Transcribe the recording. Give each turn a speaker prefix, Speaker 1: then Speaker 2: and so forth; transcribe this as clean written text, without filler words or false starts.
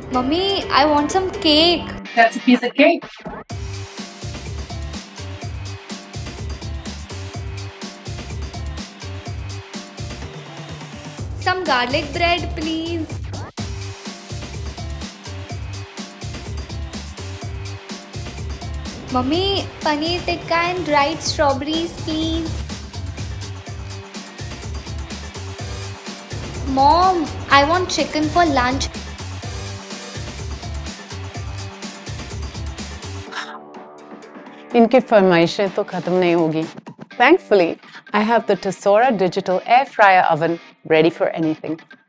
Speaker 1: Mummy, I want some cake.
Speaker 2: That's a piece of cake.
Speaker 1: Some garlic bread, please. Mummy, paneer tikka and dried strawberries, please. Mom, I want chicken for lunch.
Speaker 2: इनकी फरमाइशें तो खत्म नहीं होगी. Thankfully, I have the Tesora Digital Air Fryer Oven ready for anything.